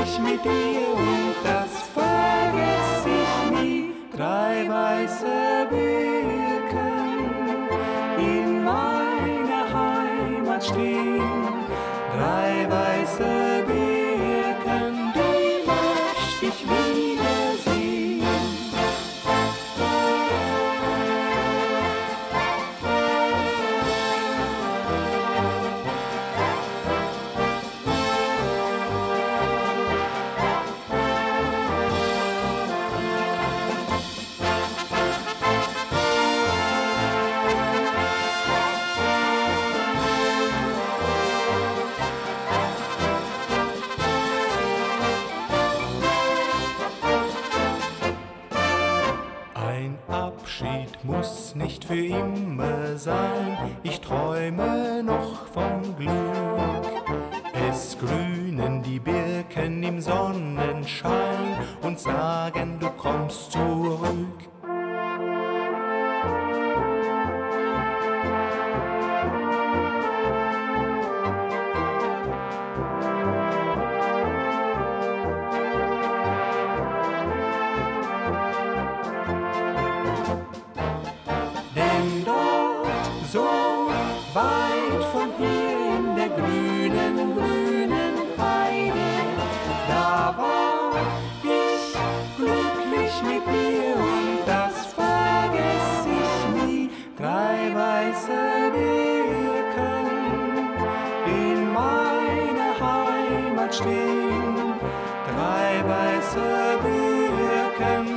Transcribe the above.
glücklich mit dir und das vergess ich nie. 3 weiße Birken in meiner Heimat stehen. 3 weiße Birken, die möchte ich wiedersehen. Ein Abschied muss nicht für immer sein, ich träume noch vom Glück. Es grünen die Birken im Sonnenschein und sagen, du kommst zurück. Denn dort, so weit von hier in der grünen, grünen Heide, da war ich glücklich mit dir und das vergess ich nie. 3 weiße Birken in meiner Heimat stehen. 3 weiße Birken,